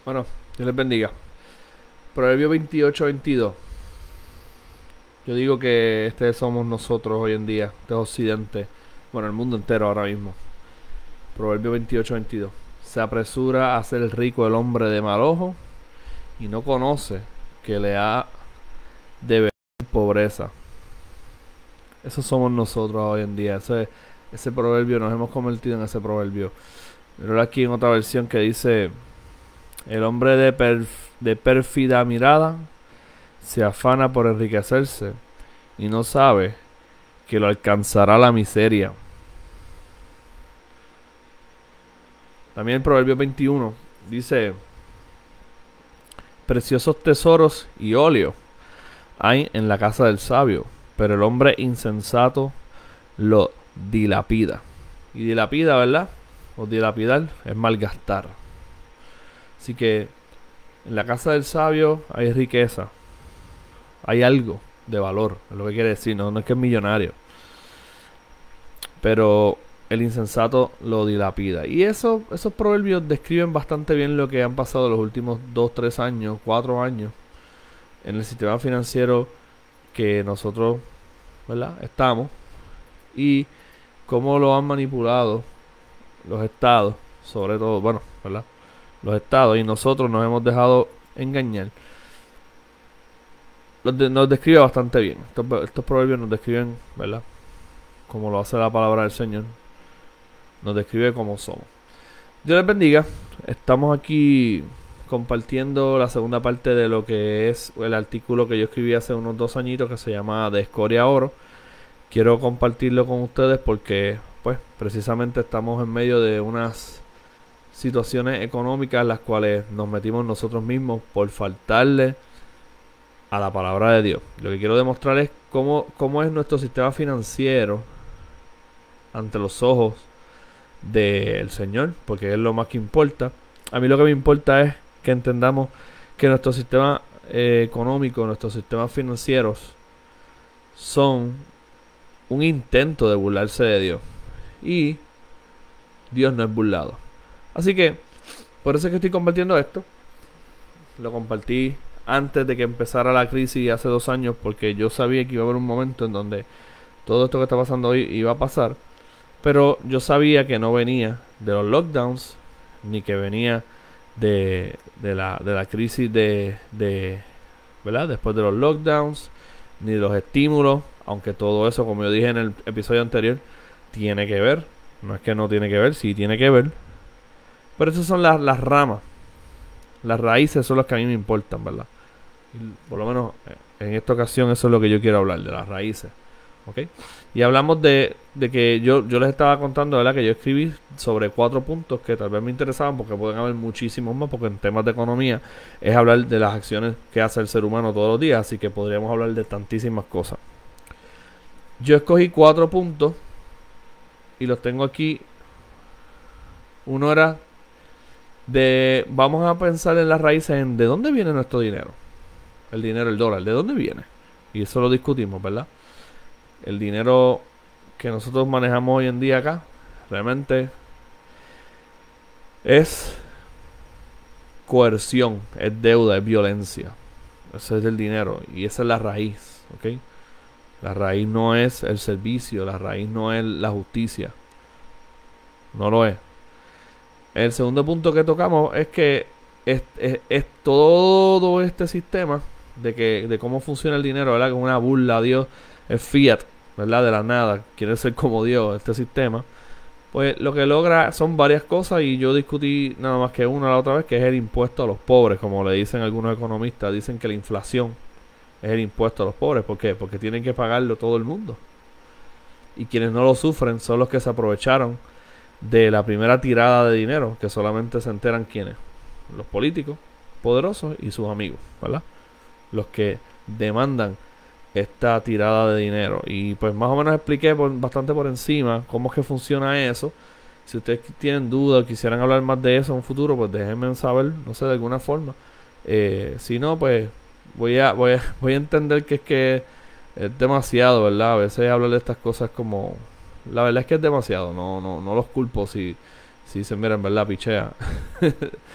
Bueno, Dios les bendiga. Proverbio 28-22. Yo digo que este somos nosotros hoy en día, este es Occidente, bueno, el mundo entero ahora mismo. Proverbio 28-22. Se apresura a ser rico el hombre de mal ojo y no conoce que le ha de venir pobreza. Eso somos nosotros hoy en día. Ese proverbio, nos hemos convertido en ese proverbio. Pero aquí en otra versión que dice: el hombre de pérfida mirada se afana por enriquecerse y no sabe que lo alcanzará la miseria. También el Proverbio 21 dice: preciosos tesoros y óleo hay en la casa del sabio, pero el hombre insensato lo dilapida. Y dilapida, ¿verdad? O dilapidar es malgastar. Así que en la casa del sabio hay riqueza, hay algo de valor, es lo que quiere decir, no es que es millonario. Pero el insensato lo dilapida. Y esos proverbios describen bastante bien lo que han pasado los últimos 2, 3 años, 4 años en el sistema financiero que nosotros, ¿verdad?, estamos, y cómo lo han manipulado los estados, sobre todo, bueno, ¿verdad?, los estados, y nosotros nos hemos dejado engañar. Nos describe bastante bien. Estos proverbios nos describen, ¿verdad?, como lo hace la palabra del Señor. Nos describe cómo somos. Dios les bendiga. Estamos aquí compartiendo la segunda parte de lo que es el artículo que yo escribí hace unos 2 añitos, que se llama De Escoria a Oro. Quiero compartirlo con ustedes porque, pues, precisamente estamos en medio de unas situaciones económicas en las cuales nos metimos nosotros mismos por faltarle a la palabra de Dios. Lo que quiero demostrar es cómo es nuestro sistema financiero ante los ojos del Señor, porque es lo más que importa. A mí lo que me importa es que entendamos que nuestro sistema económico, nuestros sistemas financieros son un intento de burlarse de Dios, y Dios no es burlado. Así que por eso es que estoy compartiendo esto. Lo compartí antes de que empezara la crisis hace 2 años, porque yo sabía que iba a haber un momento en donde todo esto que está pasando hoy iba a pasar. Pero yo sabía que no venía de los lockdowns, ni que venía de la crisis ¿verdad?, después de los lockdowns, ni de los estímulos, aunque todo eso, como yo dije en el episodio anterior, tiene que ver. No es que no tiene que ver, sí tiene que ver. Pero esas son las ramas. Las raíces son las que a mí me importan, ¿verdad? Y por lo menos en esta ocasión eso es lo que yo quiero hablar, de las raíces. ¿Ok? Y hablamos de que yo les estaba contando, ¿verdad?, que yo escribí sobre 4 puntos que tal vez me interesaban, porque pueden haber muchísimos más, porque en temas de economía es hablar de las acciones que hace el ser humano todos los días, así que podríamos hablar de tantísimas cosas. Yo escogí 4 puntos y los tengo aquí. Uno era vamos a pensar en las raíces, en de dónde viene nuestro dinero. El dinero, el dólar, ¿de dónde viene? Y eso lo discutimos, ¿verdad? El dinero que nosotros manejamos hoy en día acá realmente es coerción, es deuda, es violencia. Ese es el dinero y esa es la raíz, ¿ok? La raíz no es el servicio, la raíz no es la justicia. No lo es. El segundo punto que tocamos es que es todo este sistema de cómo funciona el dinero, ¿verdad? Con una burla a Dios, es fiat, ¿verdad? De la nada, quiere ser como Dios, este sistema. Pues lo que logra son varias cosas, y yo discutí nada más que una la otra vez, que es el impuesto a los pobres, como le dicen algunos economistas. Dicen que la inflación es el impuesto a los pobres. ¿Por qué? Porque tienen que pagarlo todo el mundo. Y quienes no lo sufren son los que se aprovecharon de la primera tirada de dinero, que solamente se enteran quienes, los políticos poderosos y sus amigos, ¿verdad? Los que demandan esta tirada de dinero. Y pues más o menos expliqué bastante por encima cómo es que funciona eso. Si ustedes tienen dudas o quisieran hablar más de eso en un futuro, pues déjenme saber, no sé, de alguna forma. Si no, pues voy a entender que es demasiado, ¿verdad? A veces hablar de estas cosas como... La verdad es que es demasiado. No los culpo si dicen, mira, en verdad, pichea.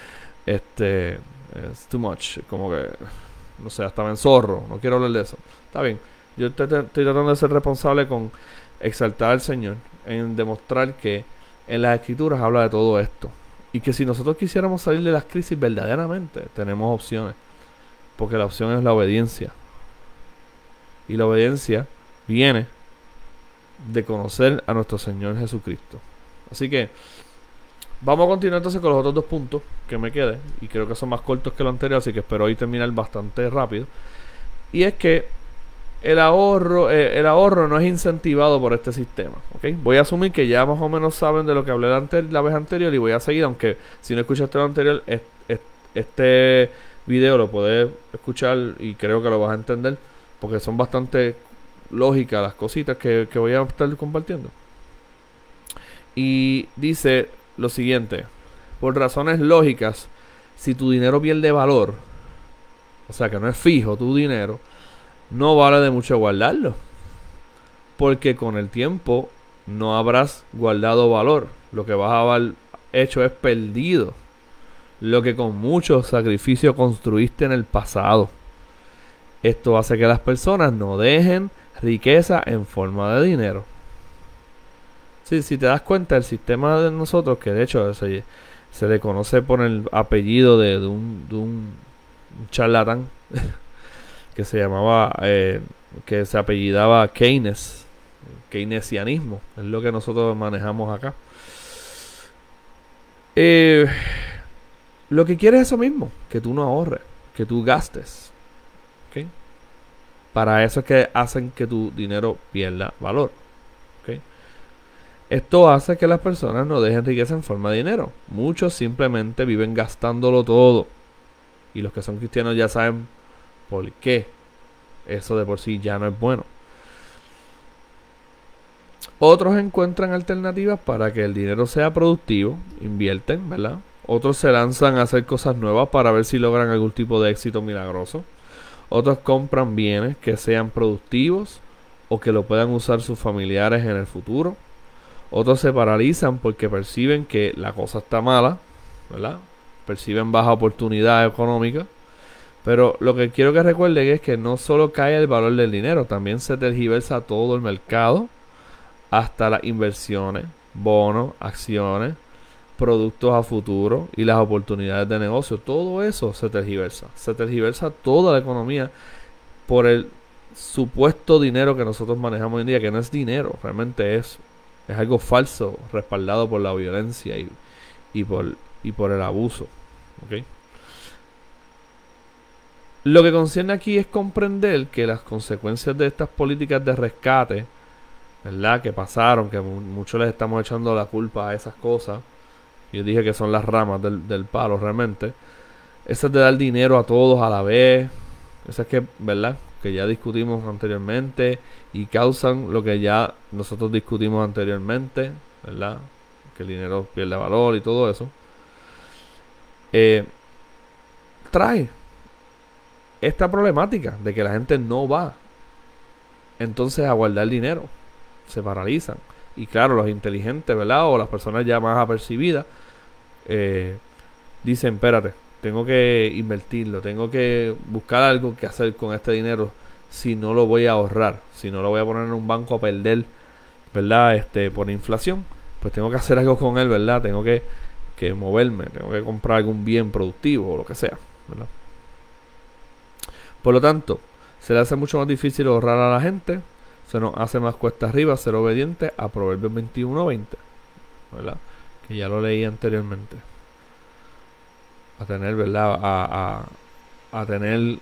Es too much, como que, no sé, hasta me enzorro, no quiero hablar de eso. Está bien, yo estoy tratando de ser responsable con exaltar al Señor, en demostrar que en las Escrituras habla de todo esto. Y que si nosotros quisiéramos salir de las crisis verdaderamente, tenemos opciones. Porque la opción es la obediencia. Y la obediencia viene de conocer a nuestro Señor Jesucristo. Así que vamos a continuar entonces con los otros 2 puntos que me queden. Y creo que son más cortos que lo anterior, así que espero hoy terminar bastante rápido. Y es que el ahorro no es incentivado por este sistema, ¿ok? Voy a asumir que ya más o menos saben de lo que hablé la vez anterior y voy a seguir, aunque si no escuchaste lo anterior, este video lo puedes escuchar y creo que lo vas a entender, porque son bastante lógicas las cositas que voy a estar compartiendo. Y dice lo siguiente: por razones lógicas, si tu dinero pierde valor, o sea que no es fijo tu dinero, no vale de mucho guardarlo, porque con el tiempo no habrás guardado valor. Lo que vas a haber hecho es perdido lo que con mucho sacrificio construiste en el pasado. Esto hace que las personas no dejen riqueza en forma de dinero. Sí, si te das cuenta, el sistema de nosotros, que de hecho se le conoce por el apellido de un charlatán que se llamaba, que se apellidaba Keynes, keynesianismo, es lo que nosotros manejamos acá. Lo que quiere es eso mismo, que tú no ahorres, que tú gastes. ¿Okay? Para eso es que hacen que tu dinero pierda valor. ¿Okay? Esto hace que las personas no dejen riqueza en forma de dinero. Muchos simplemente viven gastándolo todo. Y los que son cristianos ya saben por qué. Eso de por sí ya no es bueno. Otros encuentran alternativas para que el dinero sea productivo, invierten, ¿verdad? Otros se lanzan a hacer cosas nuevas para ver si logran algún tipo de éxito milagroso. Otros compran bienes que sean productivos o que lo puedan usar sus familiares en el futuro. Otros se paralizan porque perciben que la cosa está mala, ¿verdad? Perciben baja oportunidad económica. Pero lo que quiero que recuerden es que no solo cae el valor del dinero, también se tergiversa todo el mercado, hasta las inversiones, bonos, acciones, productos a futuro y las oportunidades de negocio. Todo eso se tergiversa. Se tergiversa toda la economía por el supuesto dinero que nosotros manejamos hoy en día, que no es dinero, realmente es algo falso, respaldado por la violencia y por el abuso. ¿Okay? Lo que concierne aquí es comprender que las consecuencias de estas políticas de rescate, ¿verdad?, que pasaron, que muchos les estamos echando la culpa a esas cosas. Yo dije que son las ramas del palo realmente. Esas de dar dinero a todos a la vez. Esas que, ¿verdad?, que ya discutimos anteriormente y causan lo que ya nosotros discutimos anteriormente, ¿verdad? Que el dinero pierde valor y todo eso. Trae esta problemática de que la gente no va entonces a guardar dinero. Se paralizan. Y claro, los inteligentes, ¿verdad?, o las personas ya más apercibidas, dicen, espérate, tengo que invertirlo, tengo que buscar algo que hacer con este dinero, si no lo voy a ahorrar, si no lo voy a poner en un banco a perder, ¿verdad?, por inflación, pues tengo que hacer algo con él, ¿verdad? Tengo que moverme, tengo que comprar algún bien productivo o lo que sea, ¿verdad? Por lo tanto, se le hace mucho más difícil ahorrar a la gente, se nos hace más cuesta arriba ser obediente a Proverbios 21:20, ¿verdad?, que ya lo leí anteriormente. A tener, ¿verdad?, a tener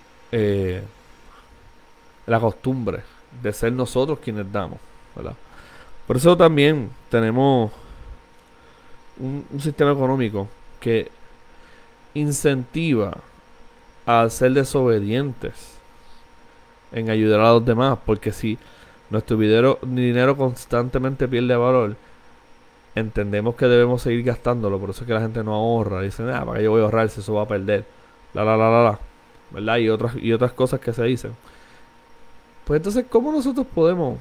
la costumbre de ser nosotros quienes damos, ¿verdad? Por eso también tenemos un sistema económico que incentiva a ser desobedientes en ayudar a los demás, porque si nuestro dinero constantemente pierde valor, entendemos que debemos seguir gastándolo. Por eso es que la gente no ahorra. Dicen, ¿para qué yo voy a ahorrar si eso va a perder? ¿Verdad? Y otras cosas que se dicen. Pues entonces, ¿cómo nosotros podemos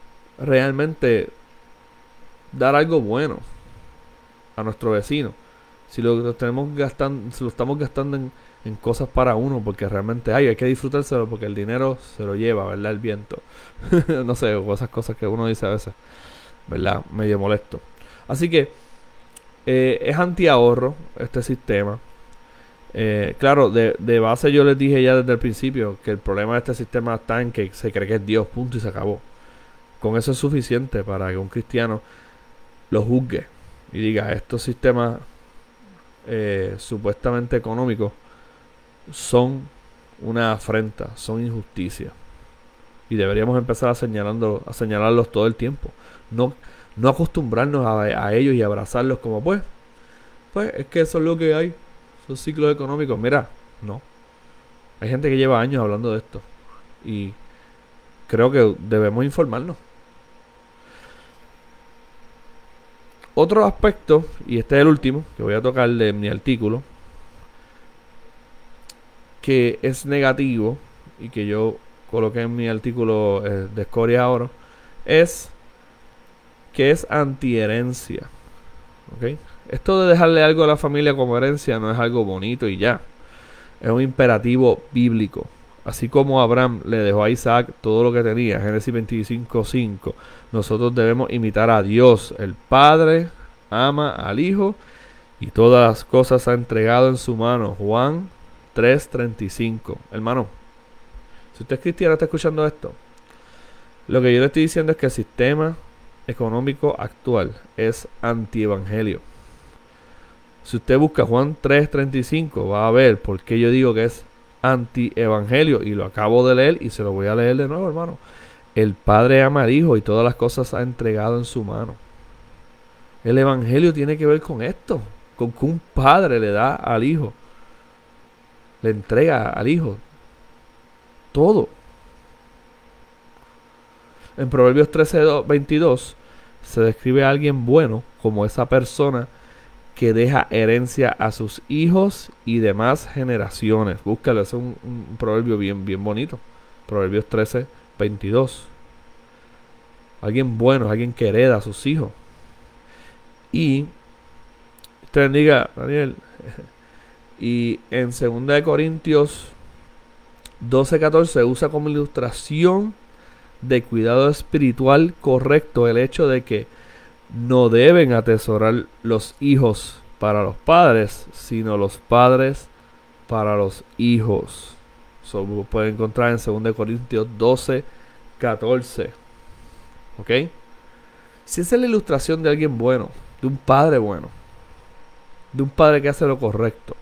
realmente dar algo bueno a nuestro vecino? Si lo tenemos gastando, si lo estamos gastando en cosas para uno, porque realmente hay que disfrutárselo porque el dinero se lo lleva, ¿verdad? El viento. No sé, o esas cosas que uno dice a veces, ¿verdad? Medio molesto. Así que es anti-ahorro este sistema. Claro, de base yo les dije ya desde el principio que el problema de este sistema está en que se cree que es Dios, punto y se acabó. Con eso es suficiente para que un cristiano lo juzgue y diga, estos sistemas supuestamente económicos son una afrenta, son injusticia. Y deberíamos empezar a señalarlos todo el tiempo. No, no acostumbrarnos a ellos y abrazarlos como pues es que eso es lo que hay. Son ciclos económicos. Mira, no. Hay gente que lleva años hablando de esto. Y creo que debemos informarnos. Otro aspecto, y este es el último que voy a tocar de mi artículo, que es negativo y que yo coloqué en mi artículo de Escoria Oro, es que es antiherencia. ¿Ok? Esto de dejarle algo a la familia como herencia no es algo bonito y ya. Es un imperativo bíblico. Así como Abraham le dejó a Isaac todo lo que tenía, Génesis 25:5, nosotros debemos imitar a Dios. El Padre ama al Hijo y todas las cosas ha entregado en su mano. Juan 3:35. Hermano, si usted es cristiano, está escuchando esto. Lo que yo le estoy diciendo es que el sistema económico actual es antievangelio. Si usted busca Juan 3:35, va a ver por qué yo digo que es anti-evangelio. Y lo acabo de leer y se lo voy a leer de nuevo, hermano. El Padre ama al Hijo y todas las cosas ha entregado en su mano. El evangelio tiene que ver con esto. Con que un padre le da al Hijo. Le entrega al Hijo todo. En Proverbios 13:22 se describe a alguien bueno como esa persona que deja herencia a sus hijos y demás generaciones. Búscalo, es un proverbio bien bonito. Proverbios 13:22. Alguien bueno, alguien que hereda a sus hijos. Y te bendiga, Daniel. Y en 2 Corintios 12:14 usa como ilustración de cuidado espiritual correcto el hecho de que no deben atesorar los hijos para los padres, sino los padres para los hijos. Eso lo pueden encontrar en 2 Corintios 12:14. ¿Ok? Si esa es la ilustración de alguien bueno, de un padre bueno, de un padre que hace lo correcto,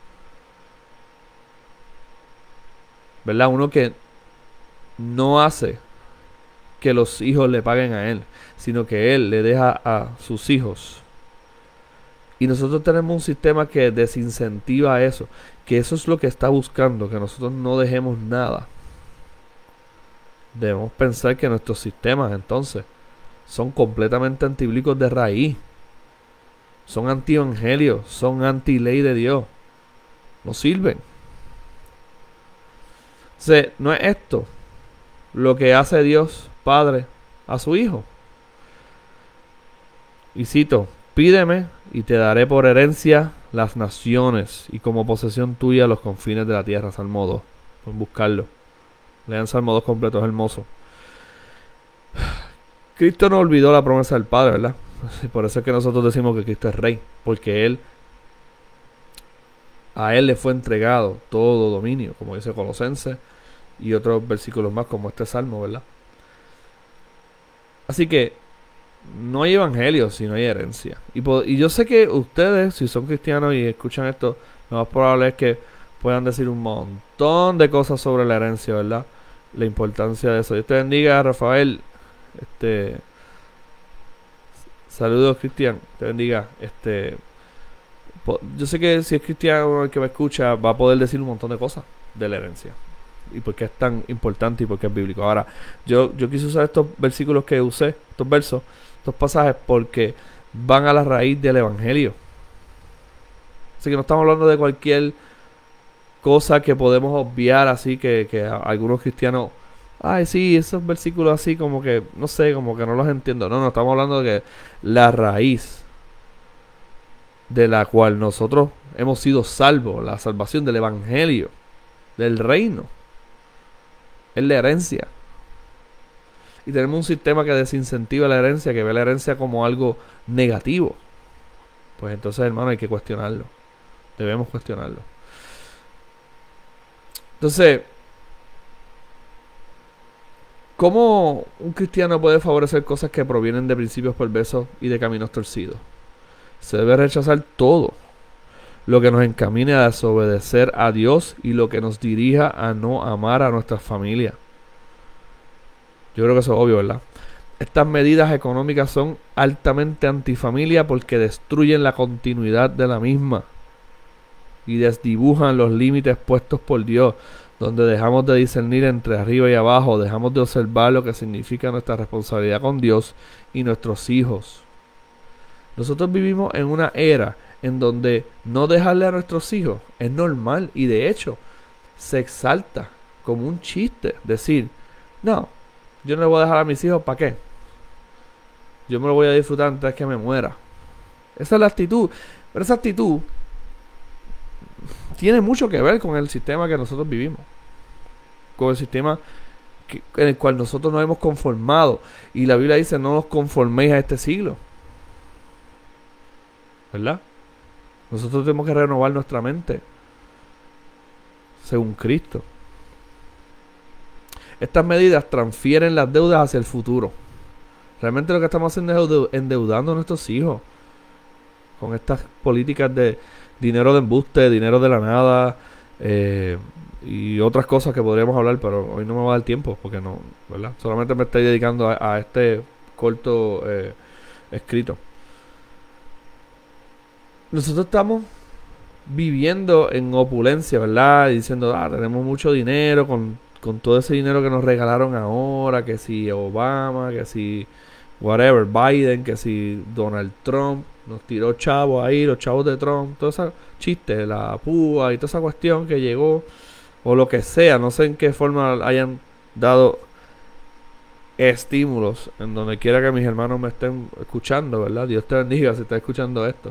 ¿verdad? Uno que no hace que los hijos le paguen a él, sino que él le deja a sus hijos. Y nosotros tenemos un sistema que desincentiva eso, que eso es lo que está buscando, que nosotros no dejemos nada. Debemos pensar que nuestros sistemas entonces son completamente antibíblicos de raíz. Son anti-evangelio, son anti-ley de Dios. No sirven. O sea, no es esto lo que hace Dios Padre a su Hijo. Y cito, pídeme y te daré por herencia las naciones y como posesión tuya los confines de la tierra. Salmo 2. Pueden buscarlo. Lean Salmo 2 completo, es hermoso. Cristo no olvidó la promesa del Padre, ¿verdad? Por eso es que nosotros decimos que Cristo es Rey. Porque a Él le fue entregado todo dominio, como dice Colosenses y otros versículos más como este Salmo, ¿verdad? Así que no hay evangelio si no hay herencia. Y yo sé que ustedes, si son cristianos y escuchan esto, lo más probable es que puedan decir un montón de cosas sobre la herencia, ¿verdad? La importancia de eso. Dios te bendiga, Rafael. Saludos, Cristian. Te bendiga. Yo sé que si es cristiano el que me escucha va a poder decir un montón de cosas de la herencia. Y por qué es tan importante y por qué es bíblico. Ahora, yo quise usar estos versículos que usé, estos versos, estos pasajes, porque van a la raíz del evangelio. Así que no estamos hablando de cualquier cosa que podemos obviar, así que algunos cristianos, ay, sí, esos versículos así como que, no sé, como que no los entiendo. No, estamos hablando de que la raíz de la cual nosotros hemos sido salvos, la salvación del evangelio, del reino, es la herencia. Y tenemos un sistema que desincentiva la herencia, que ve la herencia como algo negativo. Pues entonces, hermano, hay que cuestionarlo. Debemos cuestionarlo. Entonces, ¿cómo un cristiano puede favorecer cosas que provienen de principios perversos y de caminos torcidos? Se debe rechazar todo lo que nos encamine a desobedecer a Dios y lo que nos dirija a no amar a nuestra familia. Yo creo que eso es obvio, ¿verdad? Estas medidas económicas son altamente antifamilia porque destruyen la continuidad de la misma y desdibujan los límites puestos por Dios, donde dejamos de discernir entre arriba y abajo, dejamos de observar lo que significa nuestra responsabilidad con Dios y nuestros hijos. Nosotros vivimos en una era en donde no dejarle a nuestros hijos es normal y de hecho se exalta como un chiste. Decir, no, yo no le voy a dejar a mis hijos, ¿para qué? Yo me lo voy a disfrutar antes de que me muera. Esa es la actitud. Pero esa actitud tiene mucho que ver con el sistema que nosotros vivimos. Con el sistema en el cual nosotros nos hemos conformado. Y la Biblia dice, no os conforméis a este siglo. ¿Verdad? Nosotros tenemos que renovar nuestra mente según Cristo. Estas medidas transfieren las deudas hacia el futuro. Realmente lo que estamos haciendo es endeudando a nuestros hijos con estas políticas de dinero de embuste, dinero de la nada y otras cosas que podríamos hablar, pero hoy no me va a dar tiempo porque no, ¿verdad? Solamente me estoy dedicando a este corto escrito. Nosotros estamos viviendo en opulencia, ¿verdad? Y diciendo, tenemos mucho dinero con todo ese dinero que nos regalaron ahora, que si Obama, que si whatever, Biden, que si Donald Trump nos tiró chavos ahí, los chavos de Trump, todo ese chiste, la púa y toda esa cuestión que llegó, o lo que sea, no sé en qué forma hayan dado estímulos en donde quiera que mis hermanos me estén escuchando, ¿verdad? Dios te bendiga si estás escuchando esto.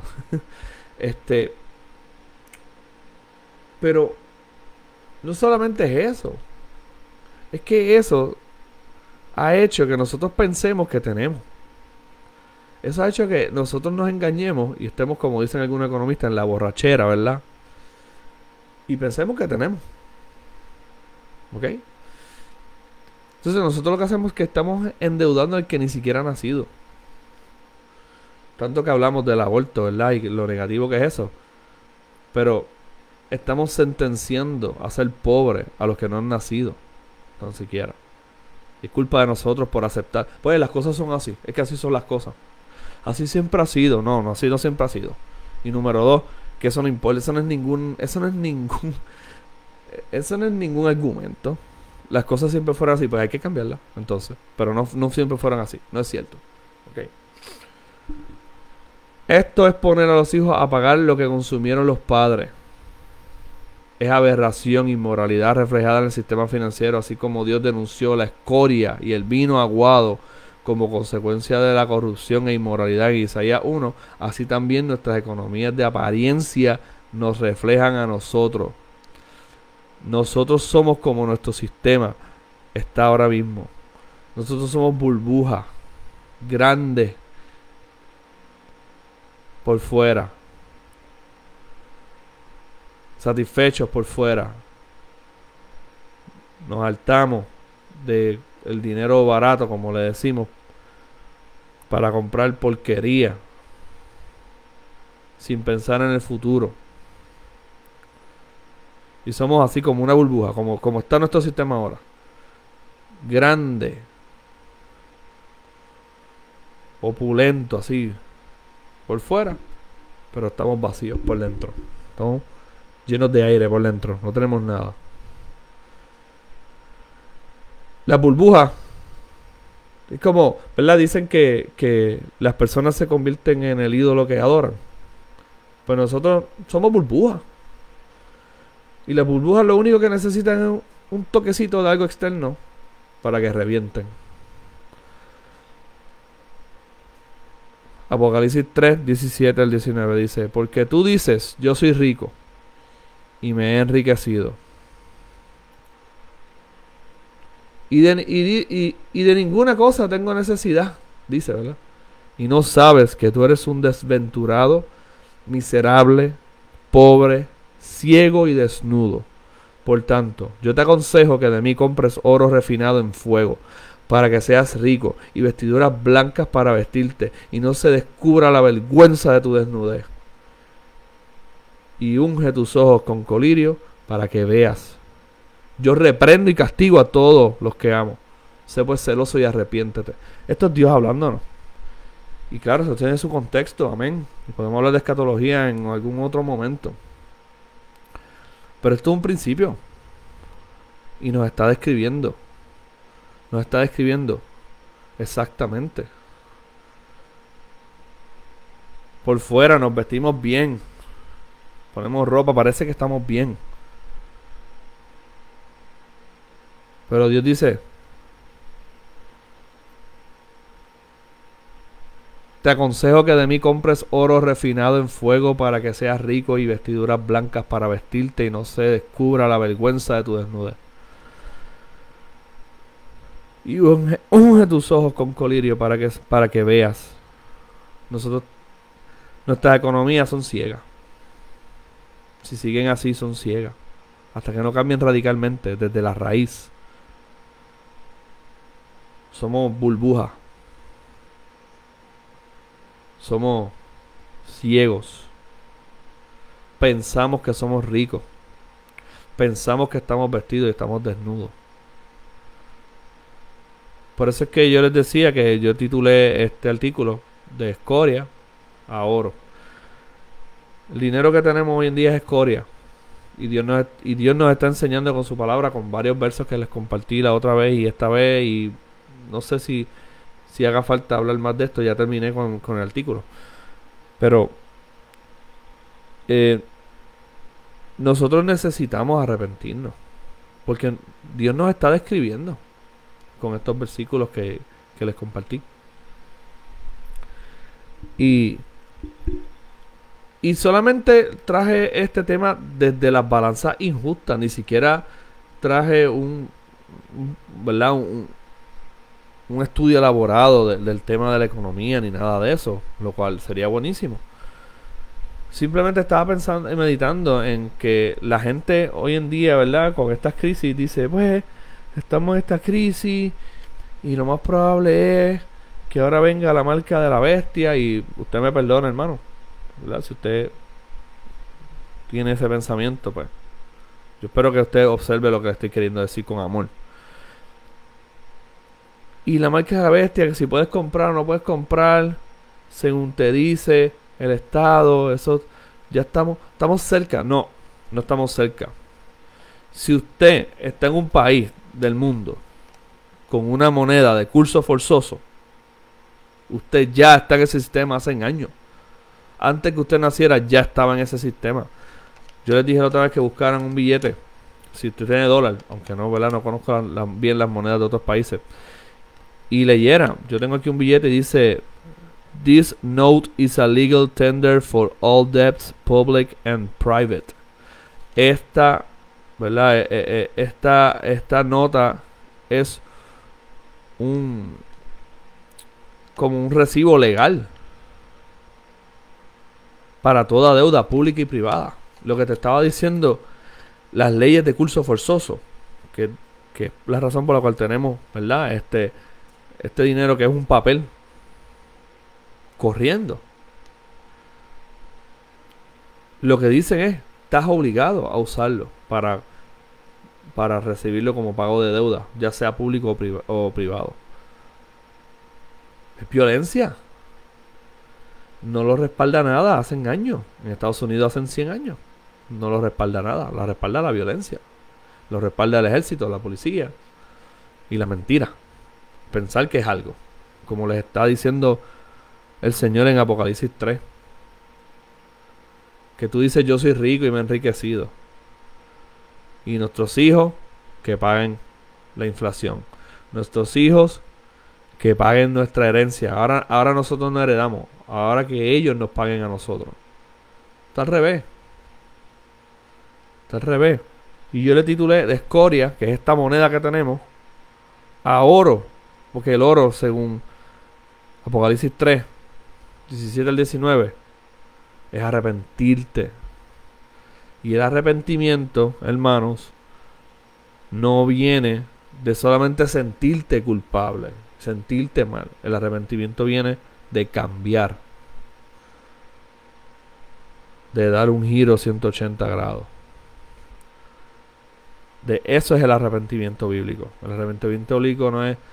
Pero no solamente es eso, es que eso ha hecho que nosotros pensemos que tenemos. Eso ha hecho que nosotros nos engañemos y estemos, como dicen algunos economistas, en la borrachera, ¿verdad? Y pensemos que tenemos. ¿Ok? Entonces nosotros lo que hacemos es que estamos endeudando al que ni siquiera ha nacido. Tanto que hablamos del aborto, ¿verdad? Y lo negativo que es eso. Pero estamos sentenciando a ser pobres a los que no han nacido. Tan siquiera. Es culpa de nosotros por aceptar. Pues las cosas son así. Es que así son las cosas. Así siempre ha sido. No, así no siempre ha sido. Y número 2, que eso no importa. Eso no es ningún argumento. Las cosas siempre fueron así. Pues hay que cambiarlas. Entonces. Pero no siempre fueron así. No es cierto. Ok. Esto es poner a los hijos a pagar lo que consumieron los padres. Es aberración, inmoralidad reflejada en el sistema financiero, así como Dios denunció la escoria y el vino aguado como consecuencia de la corrupción e inmoralidad en Isaías 1, así también nuestras economías de apariencia nos reflejan a nosotros. Nosotros somos como nuestro sistema está ahora mismo. Nosotros somos burbujas grandes por fuera, satisfechos por fuera. Nos hartamos de el dinero barato, como le decimos, para comprar porquería sin pensar en el futuro. Y somos así como una burbuja, como está nuestro sistema ahora. Grande, opulento, así por fuera, pero estamos vacíos por dentro. Estamos llenos de aire por dentro, no tenemos nada. La burbuja es como, ¿verdad? Dicen que las personas se convierten en el ídolo que adoran. Pues nosotros somos burbujas. Y las burbujas lo único que necesitan es un toquecito de algo externo para que revienten. Apocalipsis 3, 17 al 19 dice: porque tú dices, yo soy rico y me he enriquecido, y de ninguna cosa tengo necesidad, dice, ¿verdad? Y no sabes que tú eres un desventurado, miserable, pobre, ciego y desnudo. Por tanto, yo te aconsejo que de mí compres oro refinado en fuego, para que seas rico, y vestiduras blancas para vestirte, y no se descubra la vergüenza de tu desnudez. Y unge tus ojos con colirio, para que veas. Yo reprendo y castigo a todos los que amo. Sé pues celoso y arrepiéntete. Esto es Dios hablándonos. Y claro, eso tiene su contexto, amén. Y podemos hablar de escatología en algún otro momento. Pero esto es un principio. Y nos está describiendo. Nos está describiendo exactamente. Por fuera nos vestimos bien. Ponemos ropa, parece que estamos bien. Pero Dios dice: te aconsejo que de mí compres oro refinado en fuego, para que seas rico, y vestiduras blancas para vestirte, y no se descubra la vergüenza de tu desnudez. Y unge tus ojos con colirio, para que veas. Nuestras economías son ciegas. Si siguen así, son ciegas. Hasta que no cambien radicalmente, desde la raíz. Somos burbujas. Somos ciegos. Pensamos que somos ricos. Pensamos que estamos vestidos y estamos desnudos. Por eso es que yo les decía que yo titulé este artículo de escoria a oro. El dinero que tenemos hoy en día es escoria. Y Dios nos está enseñando con su palabra, con varios versos que les compartí la otra vez y esta vez. Y no sé si haga falta hablar más de esto. Ya terminé con el artículo. Pero nosotros necesitamos arrepentirnos. Porque Dios nos está describiendo con estos versículos que les compartí. Y solamente traje este tema desde las balanzas injustas. Ni siquiera traje un estudio elaborado del tema de la economía, ni nada de eso, lo cual sería buenísimo. Simplemente estaba pensando y meditando en que la gente hoy en día, ¿verdad?, con estas crisis dice: pues estamos en esta crisis y lo más probable es que ahora venga la marca de la bestia. Y usted me perdona, hermano, ¿verdad? Si usted tiene ese pensamiento, pues yo espero que usted observe lo que le estoy queriendo decir con amor. Y la marca de la bestia, que si puedes comprar o no puedes comprar, según te dice el Estado, eso ya estamos cerca. No estamos cerca. Si usted está en un país del mundo con una moneda de curso forzoso, usted ya está en ese sistema hace años. Antes que usted naciera ya estaba en ese sistema. Yo les dije la otra vez que buscaran un billete, si usted tiene dólar, aunque no, ¿verdad?, no conozco bien las monedas de otros países, y leyeran. Yo tengo aquí un billete y dice: this note is a legal tender for all debts, public and private. Esta, ¿verdad?, esta nota es como un recibo legal para toda deuda pública y privada. Lo que te estaba diciendo, las leyes de curso forzoso, que es la razón por la cual tenemos, ¿verdad?, este dinero, que es un papel corriendo. Lo que dicen es: estás obligado a usarlo para recibirlo como pago de deuda, ya sea público o privado. Es violencia. No lo respalda nada, hacen años. En Estados Unidos hacen 100 años. No lo respalda nada, la respalda la violencia. Lo respalda el ejército, la policía y la mentira. Pensar que es algo, como les está diciendo el Señor en Apocalipsis 3, que tú dices: yo soy rico y me he enriquecido, y nuestros hijos que paguen la inflación, nuestros hijos que paguen nuestra herencia. Ahora nosotros no heredamos, ahora que ellos nos paguen a nosotros. Está al revés. Está al revés. Y yo le titulé de escoria, que es esta moneda que tenemos, a oro. Porque el oro, según Apocalipsis 3, 17 al 19, es arrepentirte. Y el arrepentimiento, hermanos, no viene de solamente sentirte culpable, sentirte mal. El arrepentimiento viene de cambiar, de dar un giro 180 grados. De eso es el arrepentimiento bíblico. El arrepentimiento bíblico no es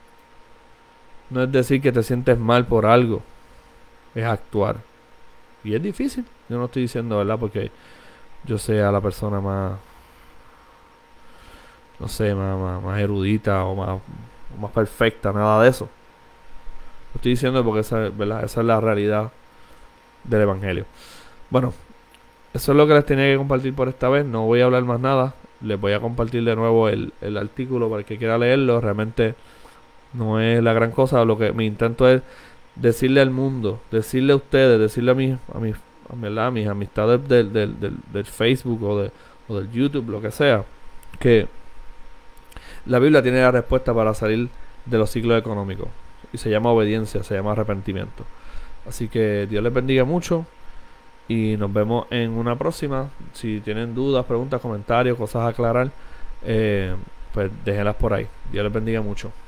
decir que te sientes mal por algo, es actuar. Y es difícil. Yo no estoy diciendo, ¿verdad?, porque yo sea la persona más, no sé, más erudita o más perfecta, nada de eso. Lo estoy diciendo porque ¿verdad?, esa es la realidad del evangelio. Bueno, eso es lo que les tenía que compartir por esta vez. No voy a hablar más nada. Les voy a compartir de nuevo el artículo para el que quiera leerlo. Realmente no es la gran cosa. Lo que mi intento es decirle al mundo, decirle a ustedes, decirle a mis amistades del Facebook o del YouTube, lo que sea, que la Biblia tiene la respuesta para salir de los ciclos económicos. Y se llama obediencia, se llama arrepentimiento. Así que Dios les bendiga mucho. Y nos vemos en una próxima. Si tienen dudas, preguntas, comentarios, cosas a aclarar, pues déjenlas por ahí. Dios les bendiga mucho.